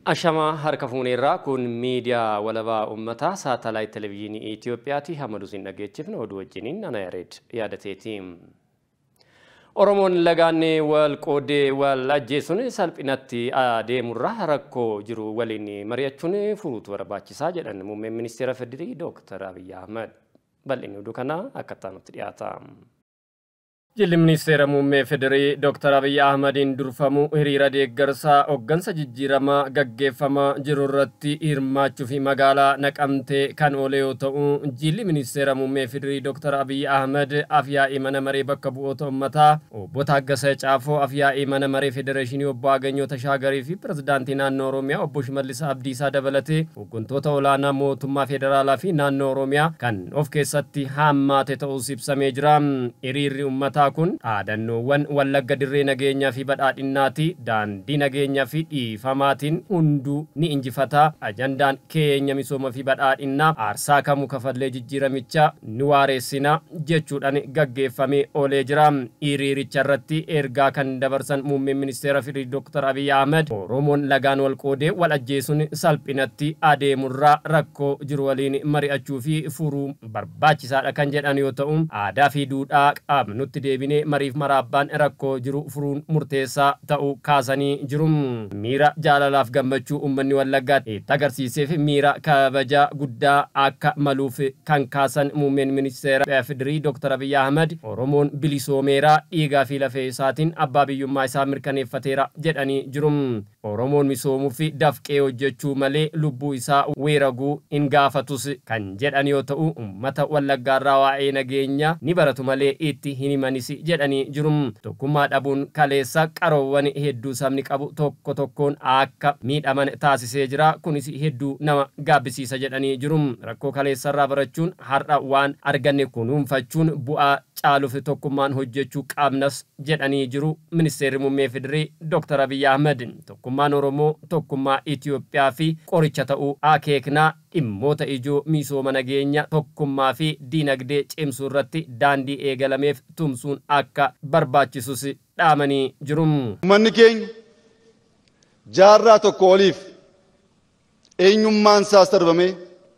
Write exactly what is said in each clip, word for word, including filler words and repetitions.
Ashama harka fuuneerraa kun miidiyaa walabaa uummataa saatalaayit televiizyinii Itoophiyaatti hamaduusin dhageechifne oduu wajjiniin ana yareed yaadateeti. Oromoon lagaanne wal qoodee wal ajjeesuun salphinatti adeemurraa rakkoo jiru waliin mari'achuun furuutu barbaachisaa jedhan muummeen ministeera Federaalaa Dooktar Abiy Ahmed. Bal'inni oduu kanaa akkaataa nutti dhiyaata. Jilli ministeera muummee Federaalaa Dooktar Abiy Ahmediin durfamu hiriira deeggarsaa hooggansa jijjiiramaa gaggeeffamaa jiru irratti hirmaachuu fi magaalaa Naqamtee kan oole yoo ta'u, jilli ministeera muummee Federaalaa Dooktar Abiy Ahmed afyaa'ii mana maree bakka bu'oota uummataa obbo Taaggasee Caafoo, afyaa'ii mana maree Federeeshinii obbo Aganyoo Tashaagarii fi pirezidaantii naannoo Oromiyaa obbo Shimallis Abdiisaa dabalatee hooggantoota olaanaa mootummaa federaalaa fi naannoo Oromiyaa kan of keessatti hammaate ta'uus ibsamee jira. Hiriirri uummataa kun dhaadannoowwan wallagga dirree nageenyaa fi badhaadhinnaati. Daandii nageenyaa fi dhiifamaatiin hunduu ni injifataa. Ajandaan keenya misooma fi badhaadhinnaa aarsaa kamuu kafallee jijjiiramichaa ni waareessina jechuudhaan gaggeeffamee oolee jira. Hiriiricha irratti ergaa kan dabarsan muummeen ministeera Federaalaa Dooktar Abiy Ahmed Oromoon lagaan wal qoodee wal ajjeesuun salphinatti adeemurraa rakkoo jiru waliin mari'achuu fi furuu barbaachisaadha kan jedhan yoo ta'u, aadaa fi duudhaa qaamnutti deebinee mariif maraabbaan rakkoo jiru furuun murteessaa ta'uu kaasanii jiru. Miira jaalalaaf gammachuu uummanni Wallaggaa itti agarsiiseef miira kabajaa guddaa akka maluuf kan kaasan muummeen ministeera Federaalaa Dooktar Abiy Ahmed Oromoon bilisoomeera, dhiigaa fi lafee isaatiin abbaa biyyummaa isaa mirkaneeffateera jedhanii jiru. Oromoon misoomuu fi dafqee hojjechuu malee lubbuu isaa weeraguu hin gaafatus kan jedhan yoo ta'u, uummata Wallaggaarraa waa'ee nageenya ni baratu malee itti hin himanis jedhanii jiru. Tokkummaa dhabuun kaleessa qaroowwan hedduu sabni qabu tokko tokkoon akka miidhaman taasisee jira. Kunis hedduu nama gaabbisiisa jedhanii jiru. Rakkoo kaleessarraa barachuun har'a waan arganne kunuunfachuun bu'aa caaluuf tokkummaan hojjechuu qabnas jedhanii jiru. Ministeerri muummee Federaalaa Dooktar Abiy Ahmed tokkummaan Oromoo tokkummaa Itoophiyaa fi qoricha ta'uu akeeknaa dhimmoota ijoo misooma nageenya tokkummaa fi diinagdee cimsuu irratti daandii eegalameef tumsuun akka barbaachisus dhaamanii jiru. Uummanni keenya jaarraa tokko oliif eenyummaan isaas darbamee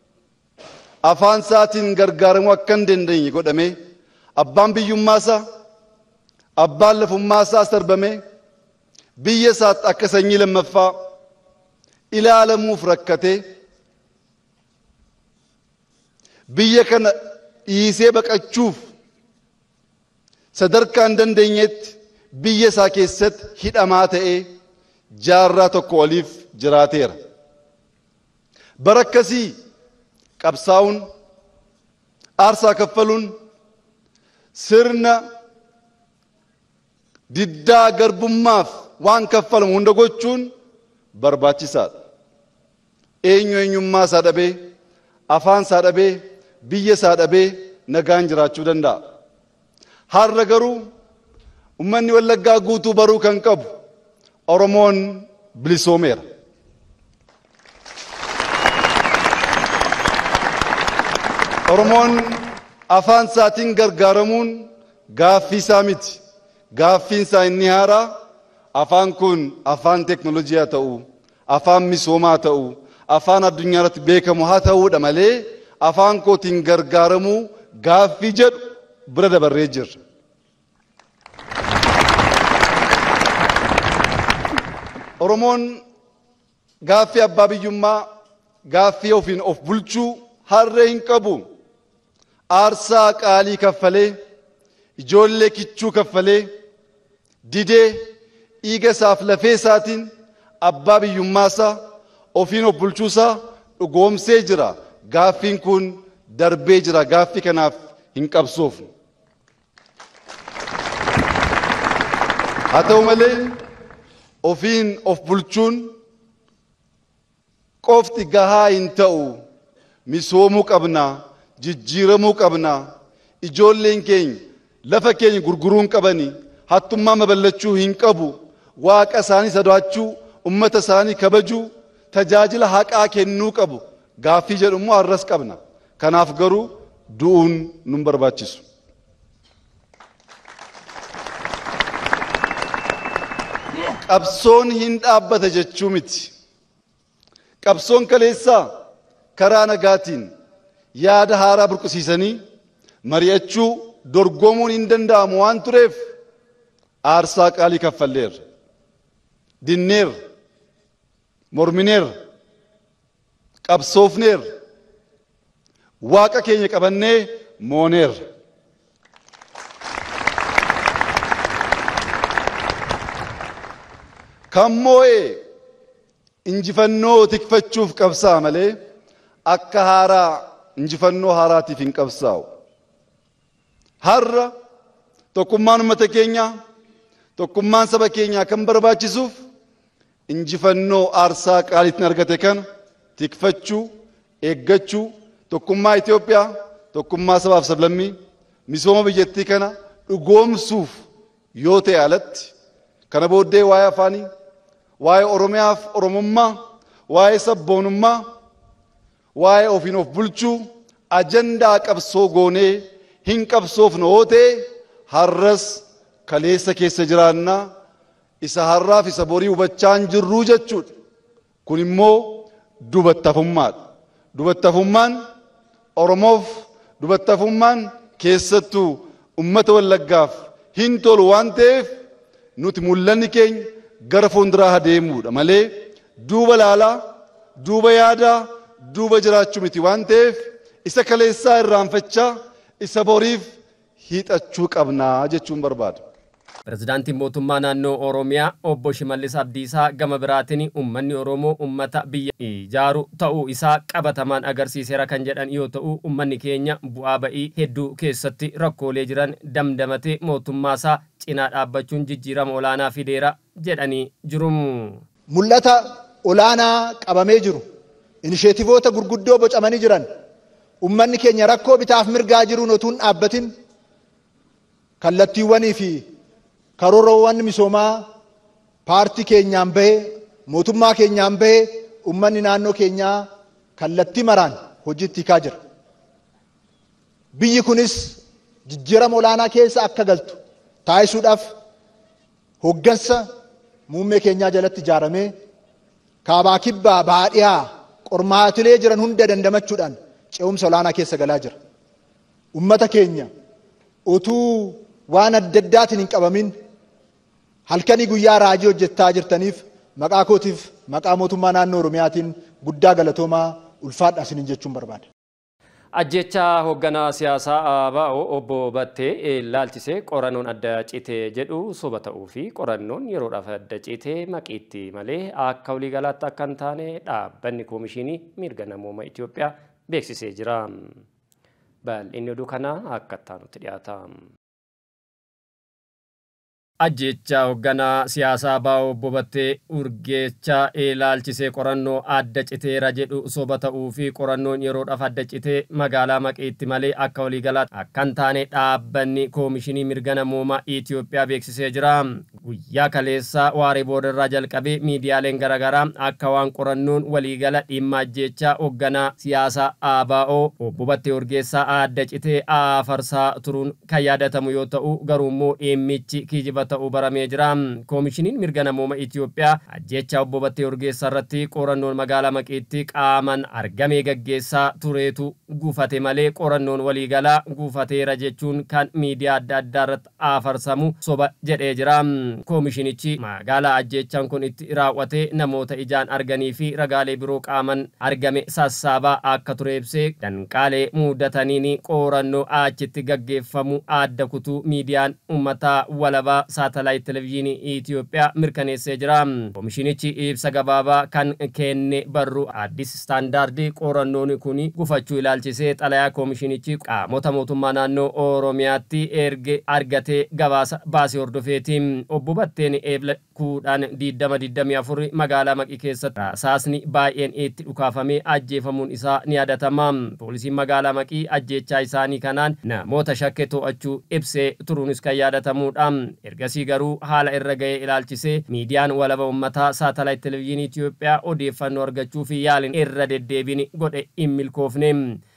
afaan isaatiin gargaaramuu akka hin dandeenye godhamee abbaan biyyummaa isaa abbaan lafummaa isaas darbamee biyya isaatti akka sanyii lammaffaa ilaalamuuf rakkatee biyya kana dhiisee baqachuuf sadarkaa hin dandeenyetti biyya isaa keessatti hidhamaa ta'ee jaarraa tokko oliif jiraateera. Bara akkasii qabsaa'uun, aarsaa kaffaluun, sirna diddaa garbummaaf waan kaffalamu hunda gochuun barbaachisaadha. Eenyu eenyummaa isaa dhabee, afaan isaa dhabee, biyya isaa dhabee nagaan jiraachuu danda'a. Har'a garuu uummanni Wallaggaa guutuu baruu kan qabu Oromoon bilisoomeera. Oromoon afaan isaatiin gargaaramuun gaaffii isaa miti. Gaaffiin isaa inni haaraa afaan kun afaan teknoolojii ta'uu, afaan misoomaa ta'uu, afaan addunyaa irratti beekamu haa ta'uudha malee afaan kootiin gargaaramuu gaaffii jedhu bira dabarree jirra. Oromoon gaaffii abbaa biyyummaa, gaaffii ofiin of bulchuu harree hin qabu. Aarsaa qaalii kaffalee, ijoollee kichuu kaffalee, didee dhiiga isaaf lafee isaatiin abbaa biyyummaa isaa ofiin of bulchuu isaa dhugoomsee jira. Gaaffiin kun darbee jira. Gaaffii kanaaf hin qabsoofnu. Haa ta'u malee ofiin of bulchuun qofti gahaa hin ta'u. Misoomuu qabna, jijjiiramuu qabna. Ijoolleen keenya lafa keenya gurguruun qabani, hattummaa mabalachuu hin qabu. Waaqa isaanii sodaachuu, ummata isaanii kabajuu, tajaajila haqaa kennuu qabu. Gaaffii jedhu immoo har'as qabna. Kanaaf garuu du'uun nun barbaachisu. Qabsoon hin dhaabbata jechuu miti. qabsoon kaleessaa karaa nagaatiin yaada haaraa burqisiisanii mari'achuu dorgomuun hin danda'amu waan tureef aarsaa qaalii kaffalleerra. Dinneerra, mormineerra, qabsoofneerra, waaqa keenya qabannee mooneerra. Kan moo'ee injifannoo tikfachuuf qabsaa malee akka haaraa injifannoo haaraatiif hin qabsaa'u. Har'a tokkummaan uummata keenyaa, tokkummaan saba keenyaa kan barbaachisuuf injifannoo aarsaa qaaliitiin argate kana tikfachuu, eeggachuu, tokkummaa Itoophiyaa, tokkummaa sabaaf sablammii, misooma biyyattii kana dhugoomsuuf yoo ta'e alatti kana booddee waa'ee afaanii, waa'ee Oromiyaaf Oromummaa, waa'ee sabboonummaa, waa'ee ofiin of bulchuu ajandaa qabsoo goonee hin qabsoofne yoo ta'e har'as kaleessa keessa jiraannaa isa har'aaf isa borii hubachaa hin jirruu jechuudha. Kun immoo dubattafummaadha. Dubattafummaan Oromoof, dubattafummaan keessattuu uummata Wallaggaaf hin tolu waan ta'eef nuti mul'anni keenya gara fuulduraa adeemuudha malee duuba laalaa, duuba yaadaa, duuba jiraachuu miti waan ta'eef isa kaleessaa irraanfachaa isa boriif hiixachuu qabnaa jechuun barbaada. Pirezidaantiin mootummaa naannoo Oromiyaa obbo Shimallis Abdiisaa gama biraatiin uummanni Oromoo uummata biyya ijaaru ta'uu isaa qabatamaan agarsiiseera kan jedhan yoo ta'u uummanni keenya bu'aa ba'ii hedduu keessatti rakkoolee jiran damdamatee mootummaa isaa cinaa dhaabbachuun jijjiirama olaanaa fideera jedhanii jiru. Mul'ata olaanaa qabamee jiru. Inisheetivoota gurguddoo bocamanii jiran. Uummanni keenya rakkoo bitaaf mirgaa jiruun otuun dhaabbatin kallattiiwwanii fi karoorawwan misoomaa paartii keenyaan bahee mootummaa keenyaan bahee uummanni naannoo keenyaa kallattii maraan hojiitti hiikaa jira. Biyyi kunis jijjiirama olaanaa keessa akka galtu taasisuudhaaf hoggansa muummee keenyaa jalatti ijaaramee kaabaa kibbaa bahaa dhiyaa qormaatilee jiran hunda dandamachuudhaan ce'umsa olaanaa keessa galaa jira. Uummata keenya utuu waan adda addaatiin hin qabamin halkanii guyyaa raajii hojjettaa jirtaniif maqaa kootiif maqaa mootummaa naannoo Oromiyaatiin guddaa galatoomaa ulfaadhaa isiniin jechuun barbaada. Ajjechaa hoogganaa siyaasaa A B O obbo Battee ilaalchisee qorannoon adda citee jedhu soba ta'uu fi qorannoon yeroodhaaf adda citee maqiitti malee akka waliigalaatti akka hin taane dhaabbanni koomishinii mirga namoomaa Itoophiyaa beeksisee jira. Bal'inni oduu kanaa akka taanutti dhiyaata. Ajjechaa hoogganaa siyaasaa A B O obbo Battee urgeechaa ilaalchisee qorannoo adda citeera jedhu soba ta'uu fi qorannoon yeroodhaaf adda citee magaalaa maqiitti malee akka waliigalaatti akka hin taane dhaabbanni koomishinii mirga namoomaa Itoophiyaa beeksisee jira. Guyyaa kaleessaa waaree boodarraa jalqabee miidiyaaleen garaagaraa akka waan qorannoon waliigala dhimma ajjechaa hoogganaa siyaasaa A B O obbo Battee urgeessaa adda citee afarsaa turuun kan yaadatamu yoo ta'u garuu immoo dhimmichi kijiba ta'uu baramee jira. Koomishiniin mirga namoomaa Itoophiyaa ajjechaa obbo Battee urgeessaa irratti qorannoon magaalaa maqiitti qaaman argamee gaggeessaa tureetu gufate malee qorannoon waliigalaa gufateera jechuun kan miidiyaa adda addaa irratti afarsamu soba jedhee jira. Koomishinichi magaalaa ajjechaan kun itti raawwatee namoota ijaan arganii fi ragaalee biroo qaaman argame sassaabaa akka ture ibsee danqaalee muudataniin qorannoo achitti gaggeeffamu adda kutuu miidiyaan uummataa walabaa saatalaayit televiziyoonii Itoophiyaa mirkaneessee jira. Koomishinichi ibsa gabaabaa kan kenne barruu Addis Standaard qorannoon kun gufachuu ilaalchisee xalayaa koomishinichi qaamota mootummaa naannoo Oromiyaatti erge argatee gabaasa baasee hordofeeti. Obbo Batteen eebla kudhan digdama digdamii afur magaalaa Maqii keessatti rasaasni baay'een itti dhukaafamee ajjeefamuun isaa ni yaadatama. Poolisiin magaalaa Maqii ajjechaa isaanii kanaan namoota shakkii to'achuu ibsee turuunis kan yaadatamudha. Ergasii garuu haala irra ga'ee ilaalchisee miidiyaan walaba uummataa saatalaayit televiziyoonii Itoophiyaa odeeffannoo argachuu fi yaaliin irra deddeebiin godhe hin milkoofne.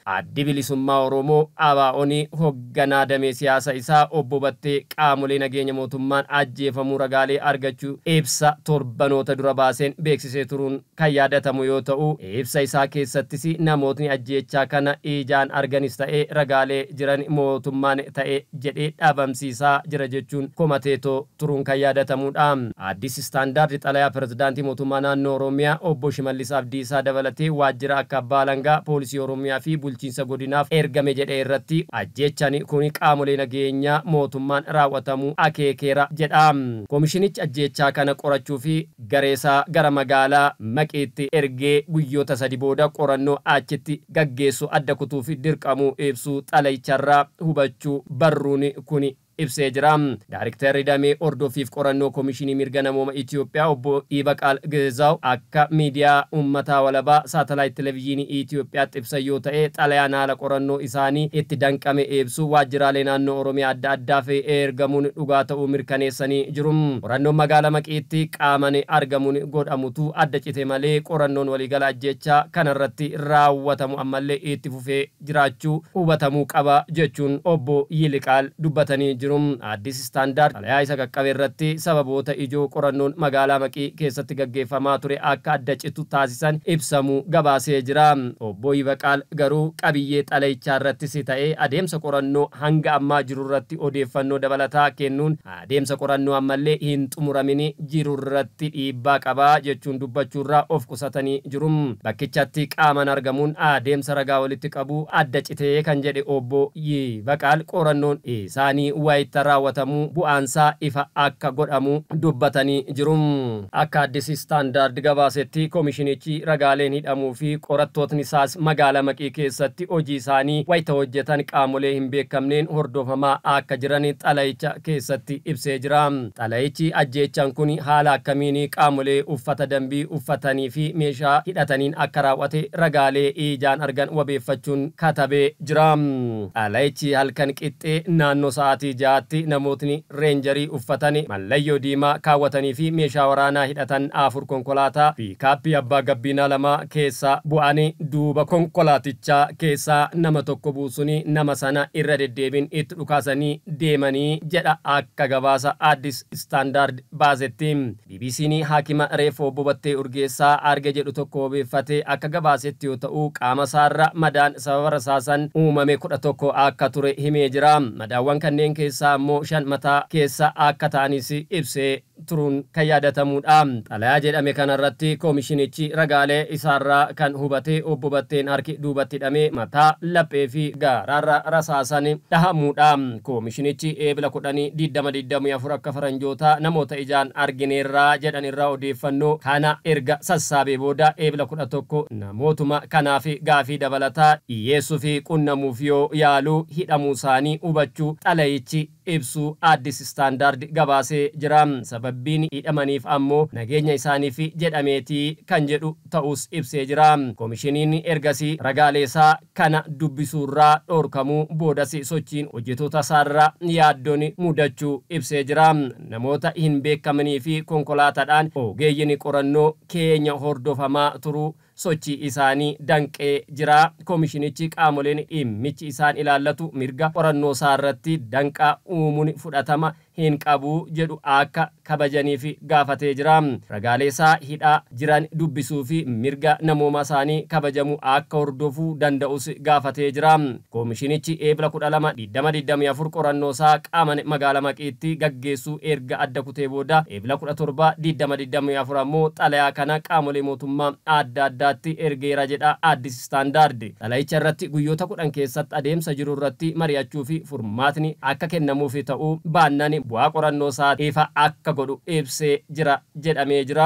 Addi Bilisummaa Oromoo A B O'ni hoogganaa damee siyaasa isaa obbo Battee qaamolee nageenya mootummaan ajjeefamuu ragaalee argachuu ibsa torbanoota dura baaseen beeksisee turuun kan yaadatamu yoo ta'u, ibsa isaa keessattis namootni ajjeechaa kana ijaan arganis ta'ee ragaalee jiran mootummaan ta'ee jedhee dhabamsiisaa jira jechuun komateetoo turuun kan yaadatamudha. Addis Istaandaardi xalayaa pirezidaantii mootummaa naannoo Oromiyaa obbo Shimallis Abdiisaa dabalatee waajjira akka abbaa alangaa poolisii Oromiyaa fi bulchiinsa godinaaf ergame jedhee irratti ajjeechaan kun qaamolee nageenyaa mootummaan raawwatamuu akeekeera jedha. Koomishinichi ajjeechaa kana qorachuu fi gareesaa gara magaalaa Maqiitti ergee guyyoota sadi booda qorannoo achitti gaggeessu adda kutuu fi dirqamuu ibsuu xalayicharraa hubachuu barruun kuni ibsee jira. Daariktarri damee ordoofiif qorannoo koomishinii mirga namooma Itoophiyaa obbo Ibaqaal Geezaaw akka miidiyaa uummataa walabaa saatalaayit televiziyoonii Itoophiyaatti ibsan yoo ta'e xalayaan haala qorannoo isaanii itti danqame ibsu waajjiraalee naannoo Oromiyaa adda addaaf ergamuun dhugaa ta'uu mirkaneessanii jiru. Qorannoon magaalaa Maqiitti qaamaan argamuun godhamutu adda cite malee qorannoon waliigala ajjeechaa kanarratti raawwatamu ammallee itti fufee jiraachuu hubatamuu qaba jechuun obbo Yiliqaal dubbatanii jiru. Addis Istaandaard xalayaa isa qaqqabe irratti sababoota ijoo qorannoon magaalaa Maqii keessatti gaggeeffamaa ture akka adda citu taasisan ibsamuu gabaasee jira. Obbo Ibaqaal garuu qabiyyee xalayichaa irrattis ta'ee adeemsa qorannoo hanga ammaa jiru irratti odeeffannoo dabalataa kennuun adeemsa qorannoo ammallee hin xumuramin jiru irratti dhiibbaa qabaa jechuun dubbachuurraa of qusatanii jiru. Bakkichatti qaamaan argamuun adeemsa ragaa walitti qabu adda citee kan jedhe obbo Ibaqaal qorannoon isaanii itti raawwatamuu bu'aansaa ifa akka godhamu dubbatanii jiru. Akka Addis Istaandaard gabaasetti koomishinichi ragaaleen hidhamuu fi qorattootni isaas magaalaa Maqii keessatti hojii isaanii wayita hojjetan qaamolee hin beekamneen hordofamaa akka jiran xalayicha keessatti ibsee jira. Xalayichi ajjeechaan kun haala akkamiin qaamolee uffata dambii uffatanii fi meeshaa hidhataniin akka raawwate ragaalee ijaan argan wabeeffachuun katabee jira. Xalayichi halkan qixxee naannoo sa'aatii jaatti namootni reenjarii uffatanii mallayyoo diimaa kaawwatanii fi meeshaa waraanaa hidhatan afur konkolaataa fi kaappii abbaa gabbinaa lama keessa bu'anii duuba konkolaatichaa keessaa nama tokko buusanii nama sana irra deddeebiin itti dhukaasanii deemanii jedha akka gabaasa Addis Istaandaard baasetti. B B C'n haakima reeffa obbo Battee Urgeessaa arge jedhu tokko wabeeffatee akka gabaasetti yoo ta'u qaama isaarra madaan sababa rasaasan uumame kudha tokko akka ture himee jira. Madaawwan kanneen keessaa immoo shan mataa keessa akka ta'anis ibsee turuun kan yaadatamudha. Xalayaa jedhame kanarratti koomishinichi ragaalee isaarraa kan hubate obbo Batteen harki duubatti hidhamee mataa laphee fi garaarra rasaasan dhahamuudha. Koomishinichi eebila kudhanii digdama digdamii afur akka faranjoota namoota ijaan argineerraa jedhanirraa odeeffannoo kana erga sassaabee booda eebila kudha tokko namootuma kanaaf gaafii dabalataa dhiyeessuu fi qunnamuuf yoo yaaluu hidhamuu isaanii hubachuu xalayichi ibsu Addis Istaandaard gabaasee jira. Sababbiin hidhamaniif ammoo nageenya isaaniif jedhameetii kan jedhu ta'us ibsee jira. Koomishiniin ergasii ragaaleesaa kana dubbisuurraa dhorkamuu boodas sochiin hojjetoota isaarraa yaaddoon mudachuu ibsee jira. Namoota hin beekamanii fi konkolaataadhaan ogeeyyiin qorannoo keenya hordofamaa turuu sochii isaanii danqee jira. Koomishinichi qaamoleen dhimmichi isaan ilaallatu mirga qorannoo isaarratti danqaa uumuun fudhatama hin qabu jedhu akka kabajanii fi gaafatee jira. Ragaalee isaa hidhaa jiran dubbisuu fi mirga namooma isaanii kabajamu akka hordofuu danda'us gaafatee jira. Koomishinichi eebila kudha lama digdama digdamii afur qorannoo isaa qaama magaalaa Maqiitti gaggeessuu erga adda kutee booda eebila kudha torba digdama digdamii afur ammoo xalayaa kana qaamolee mootummaa adda addaatti ergeera jedha Addis Istaandaard. Xalayicha irratti guyyoota kudhan keessatti adeemsa jiru irratti mari'achuu fi furmaatni akka kennamuuf ta'uu baannaan bu'aa qorannoo isaa ifa akka godhu ibsee jira jedhamee jira.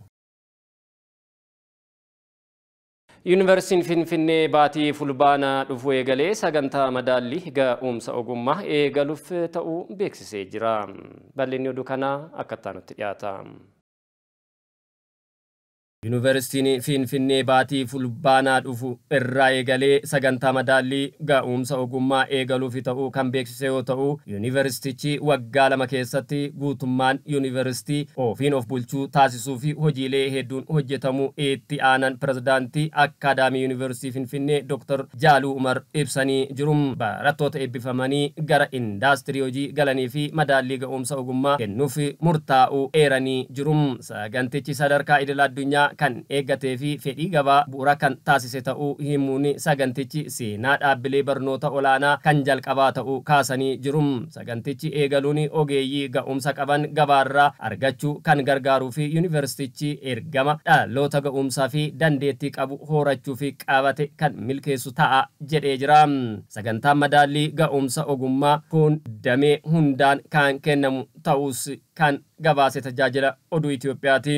Yuunivarsiitiin Finfinnee baatii fulbaana dhufu eegalee sagantaa madaallii ga'umsa ogummaa eegaluuf ta'uu beeksisee jira. Bal'inni oduu kanaa akka itti aanutti dhiyaata. Yuunivarsiitiin Finfinnee baatii fulbaanaa dhufu irraa eegalee sagantaa madaallii ga'umsa ogummaa eegaluuf ta'uu kan beeksise yoo ta'u, yuunivarsiitichi waggaa lama keessatti guutummaan yuunivarsiitii ofiin of bulchuu taasisuu fi hojiilee hedduun hojjetamuu itti aanan pirezidaantii Akkaadaamii Yuunivarsiitii Finfinnee Dooktar Jaaluu Umar ibsanii jiru. Barattoota eebbifamanii gara indaastirii hojii galanii fi madaallii ga'umsa ogummaa kennuuf murtaa'uu eeranii jiru. Sagantichi sadarkaa idil addunyaa kan eeggatee fi fedhii gabaa bu'uura kan taasise ta'uu himuun sagantichi seenaa dhaabbilee barnoota olaanaa kan jalqabaa ta'uu kaasanii jiru. Sagantichi eegaluun ogeeyyii ga'umsa qaban gabaarraa argachuu kan gargaaruu fi yuunivarsiitichi ergama dhaloota ga'umsaa fi dandeettii qabu horachuu fi qabate kan milkeessu ta'a jedhee jira. Sagantaan madaallii ga'umsa ogummaa kun damee hundaan kan kennamu ta'us kan gabaase tajaajila oduu Itoophiyaati.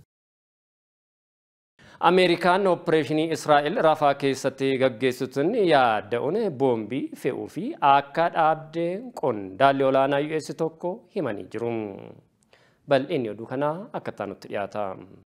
Ameerikaan opereeshinii Israa'el Rafaa keessatti gaggeessituun yaada'uun boombii fe'uu fi akka dhaabdeen qondaalli olaanaa U S tokko himanii jiru. Bal'inni oduu kanaa akka taanutti dhiyaata.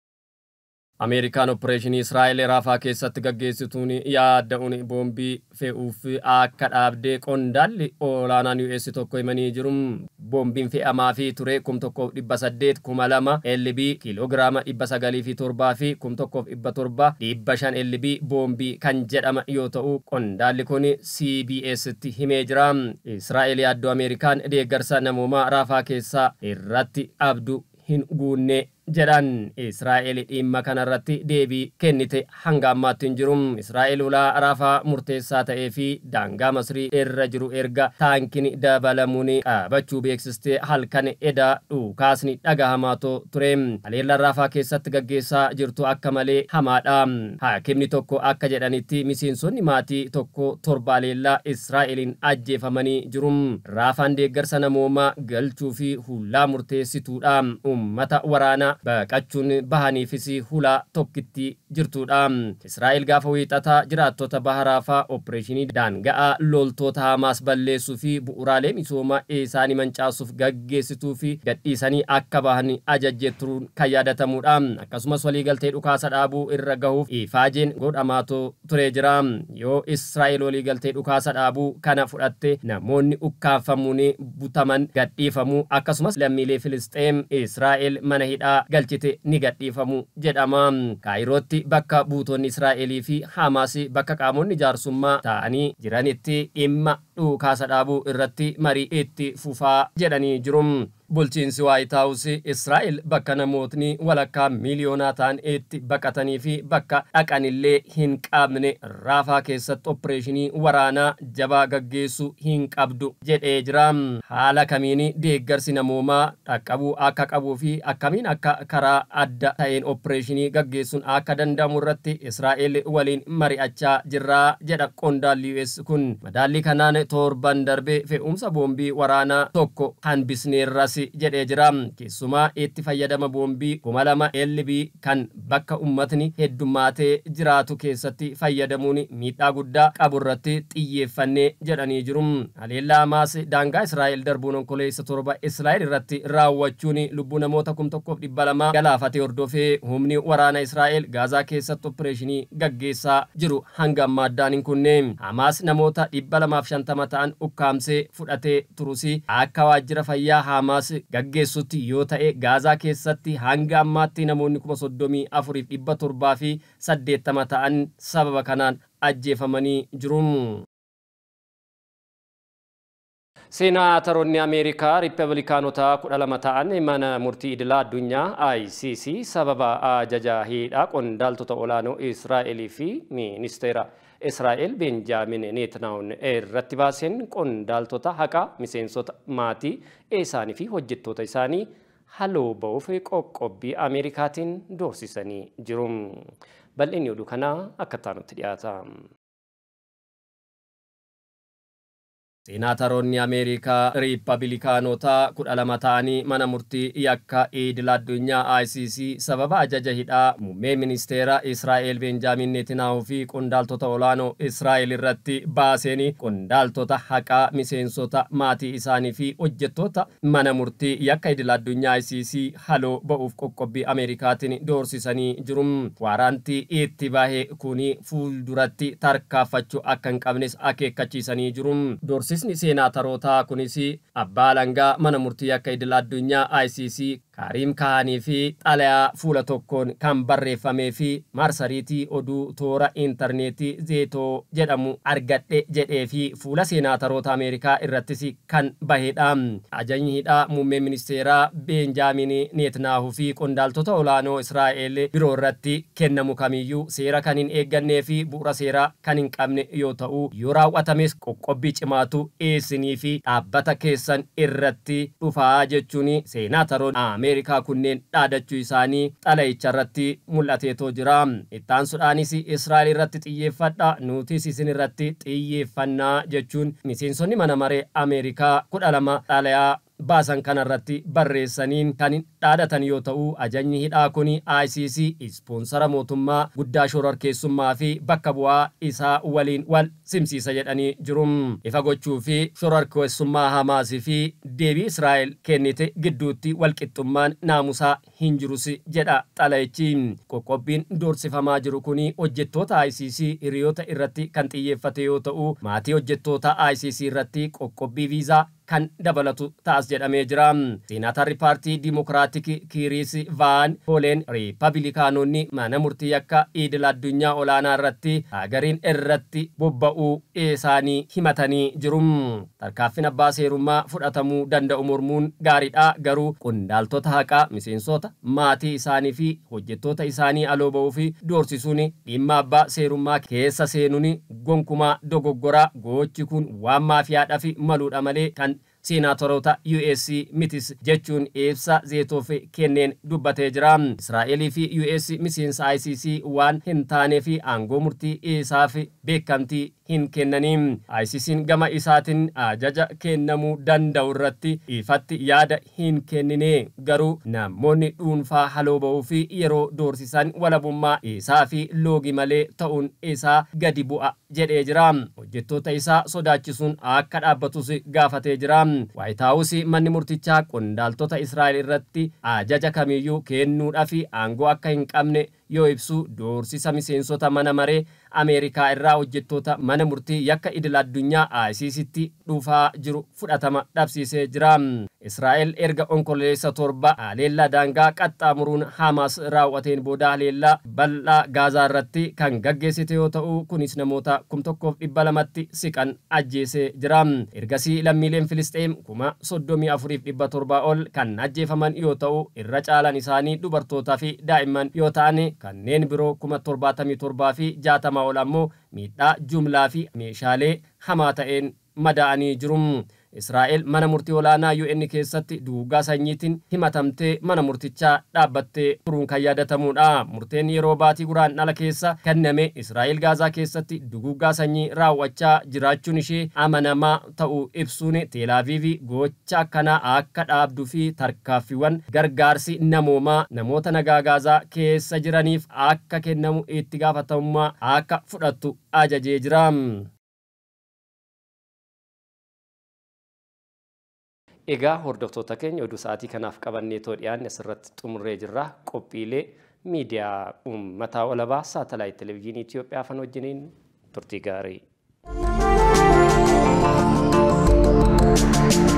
Ameerikaan opereeshinii Israa'el Rafaa keessatti gaggeessituun yaada'uun boombii fe'uuf akka dhaabdee qondaalli olaanaan U S tokko himanii jiru. Boombiin fe'amaa fi ture kum tokkoof dhibba saddeet kuma lama L B kiiloogiraama dhibba sagalii fi torbaa fi kum tokkoof dhibba torba dhibba shan L B boombii kan jedhama yoo ta'u, qondaalli kun C B S tti himee jira. Israa'el yaaddoo Ameerikaan deeggarsa namoomaa Rafaa keessaa irratti abduu hin guunne jedhan. Israa'el dhimma kanarratti deebii kennite hanga ammaatti hin jiru. Israa'el ulaa Rafaa murteessaa ta'ee fi daangaa Masrii irra jiru erga taankiin dabalamuun qabachuu beeksistee halkan edaa dhukaasni dhagahamaa ture. Haleellaan Rafaa keessatti gaggeessaa jirtu akka malee hamaadha. Haakimni tokko akka jedhanitti miseensonni maatii tokko torba haleellaa Israa'eliin ajjeefamanii jiru. Rafaan deeggarsa namoomaa galchuu fi hulaa murteessituudha. Uummata waraanaa baqachuun bahaniifis hulaa tokkitti jirtuudha. Israa'el gaafa wiixataa jiraattota baha Rafaa opereeshinii daanga'aa loltoota Hamaas balleessuu fi bu'uuraalee misoomaa isaanii mancaasuuf gaggeessituu fi gadhiisanii akka bahan ajajjee turuun kan yaadatamuudha. Akkasumas waliigaltee dhukaasa dhaabuu irra gahuuf ifaajeen godhamaa ture jira. Yoo Israa'el waliigaltee dhukaasa dhaabuu kana fudhatte namoonni ukkaanfamuun butaman gadhiifamuu, akkasumas lammiilee Filisxeem Israa'el mana hidhaa galchite ni gadhiifamu jedhama. Kaayirootti bakka buutonni Israa'elii fi Hamaas bakka qaamonni jaarsummaa ta'anii jiranitti dhimma dhukaasa dhaabuu irratti marii itti fufaa jedhanii jiru. Bulchiinsi White House Israa'el bakka namootni walakkaa miiliyoonaa ta'an itti baqatanii fi bakka dhaqanillee hin qabne Rafaa keessatti opereeshinii waraanaa jabaa gaggeessuu hin qabdu jedhee jira. Haala kamiin deeggarsi namoomaa dhaqqabuu akka qabuu fi akkamiin akka karaa adda ta'een opereeshinii gaggeessuun akka danda'amu irratti Israa'el waliin mari'achaa jirra jedha qondaalli U S kun. Madaallii kanaan torban darbe fe'umsa boombii waraanaa tokko hanbisneerras jedhee jira. Keessumaa itti fayyadama boombii kuma lama L B kan bakka ummatni heddummaatee jiraatu keessatti fayyadamuun miidhaa guddaa qabu irratti xiyyeeffannee jedhanii jiru. Haleellaa Hamaas daangaa Israa'el darbuun onkoleessa torba Israa'el irratti raawwachuun lubbuu namoota kum tokkoof dhibba lama galaafate hordofee humni waraana Israa'el Gaazaa keessatti opereeshinii gaggeessaa jiru hanga ammaa addaan hin kunne. Hamaas namoota dhibba lamaaf shantama ta'an ukkaamsee fudhatee turus akka waajjira fayyaa Hamaas gaggeessutti yoo ta'e Gaazaa keessatti hanga ammaatti namoonni kuma soddomii afuriif dhibba torbaa fi saddeettama ta'an sababa kanaan ajjeefamanii jiru. Senaatoroonni Ameerikaa Riippablikaanota kudha lama ta'an mana murtii idilaa addunyaa I C C sababa ajaja hidhaa qondaaltota olaanoo Israa'elii fi ministeera Israa'el Benjaamin Netanyahuun irratti baaseen qondaaltota haqaa miseensota maatii isaanii fi hojjettoota isaanii haloo ba'uuf qoqqobbii Ameerikaatiin doorsisanii jiru. Bal'inni oduu kanaa akka taanutti dhiyaata. Senaatoroonni Ameerikaa Riippaabilikaanotaa kudha lama ta'anii mana murtii yakka idil addunyaa I C C sababa ajaja hidhaa muummee ministeera Israa'el Benjaamin Netanyaahuu fi qondaaltota olaanoo Israa'el irratti baaseen qondaaltota haqaa miseensota maatii isaanii fi hojjettoota mana murtii yakka idil addunyaa I C C haloo ba'uuf qoqqobbii Ameerikaatiin doorsisanii jiru. Waaraantii itti bahee kuni fuulduratti tarkaanfachuu akka hin qabnes akeekkachiisanii jiru. Doorsisni seenaataroota kunis abbaa alangaa mana murtii yakka idil addunyaa I C C Karim Kahanii fi xalayaa fuula tokkoon kan barreeffamee fi marsariitii oduu toora intarneetii zeetoo jedhamu argadhe jedhee fi fuula seenaataroota Ameerikaa irrattis kan bahedha. Ajajni hidhaa muummee ministeeraa Benjaamin Netanyaahuu fi qondaaltota olaanoo Israa'el biroo irratti kennamu kamiyyuu seera kan hin eeggannee fi bu'uura seeraa kan hin qabne yoo ta'u, yoo raawwatames qoqqobbii cimaatu eessinii fi dhaabbata keessan irratti dhufaa jechuun seenaataroonni Ameerikaa kunneen dhaadachuu isaanii xalayicha irratti mul'ateetoo jira. Ittaansuudhaanis Israa'el irratti xiyyeeffadha, nutis isin irratti xiyyeeffannaa jechuun miseensonni mana maree Ameerikaa kudha lama xalayaa baasan kanarratti barreessaniin kan dhaadatan yoo ta'u, ajajni hidhaa kun I C C ispoonsara mootummaa guddaa shororkeessummaa fi bakka bu'aa isaa waliin wal simsiisa jedhanii jiru. Ifa gochuu fi shororkeessummaa Hamaas fi deebii Israa'el kennite gidduutti walqixxummaan naamusaa hin jirus jedha xalayichi. Qoqqobbiin doorsifamaa jiru kun hojjettoota I C C hiriyoota irratti kan xiyyeeffate yoo ta'u, maatii hojjettoota I C C irratti qoqqobbii viizaa kan dabalatu taas jedhamee jira. Seenaatarri paartii Dimokiraatik Kiiris Vaan Hooleen Riippaabilikaanonni mana murtii yakka idil addunyaa olaanaa irratti hagariin irratti bobba'uu isaanii himatanii jiru. Tarkaanfiin abbaa seerummaa fudhatamuu danda'u mormuun gaariidha, garuu qondaaltota haqaa miseensota maatii isaanii fi hojjettoota isaanii aloo ba'uu fi doorsisuun dhimma abbaa seerummaa keessa seenuun gonkumaa dogoggoraa. Gochi kun waan maafiyaadhaaf maluudha malee kan seenaatoroota U S mitis jechuun ibsa zeetoof kenneen dubbatee jira. Israa'elii fi U S miseensa I C C waan hin taanee fi aangoo murtii isaaf beekamtii hin kennaniin. I C C'n gama isaatiin ajaja kennamuu danda'u irratti ifatti yaada hin kennine, garuu namoonni dhuunfaa haloo ba'uu fi yeroo doorsisan walabummaa isaa fi loogii malee ta'uun isaa gadi bu'a jedhee jira. Hojjettoota isaa sodaachisuun akka dhaabbatus gaafatee jira. White House manni murtichaa qondaaltota Israa'el irratti ajaja kamiyyuu kennuudhaaf aangoo akka hin qabne yoo ibsu, doorsisa miseensota mana maree Ameerikaa irraa hojjettoota mana murtii yakka idil addunyaa I C C'tti dhufaa jiru fudhatama dhabsiisee jira. Israa'el erga onkololeessa torba haleellaa daangaa qaxxaamuruun Hamaas raawwateen booda haleellaa bal'aa Gaazaa irratti kan gaggeessite yoo ta'u, kunis namoota kuma tokkoof dhibba lamatti siqan ajjeesee jira. Ergasii lammiileen Filisxeem kuma soddomii afuriif dhibba torbaa ol kan ajjeefaman yoo ta'u, irra caalaan isaanii dubartootaa fi daa'imman yoo ta'an, kanneen biroo kuma torbaatamii torbaa fi jaatamaa ol ammoo miidhaa jumlaa fi meeshaalee hamaa ta'een madaa'anii jiru. Israa'el mana murtii olaanaa U N keessatti duguuggaa sanyiitiin himatamtee mana murtichaa dhaabbattee turuun kan yaadatamudha. Murteen yeroo baatii guraandhala keessa kenname Israa'el Gaazaa keessatti duguuggaa sanyii raawwachaa jiraachuun ishee amanamaa ta'uu ibsuun Teel Aviiv gocha akkanaa akka dhaabduu fi tarkaanfiiwwan gargaarsi namoomaa namoota nagaa Gaazaa keessa jiraniif akka kennamu itti gaafatamummaa akka fudhattu ajajee jira. Egaa hordoftoota keenya oduu sa'aatii kanaaf qabannee too dhiyaanne asirratti xumurree jirra. Qophiilee miidiyaa uummataa walabaa saatalaayit televezyiinii Itoophiyaa fan wajjiniin turtii gaarii.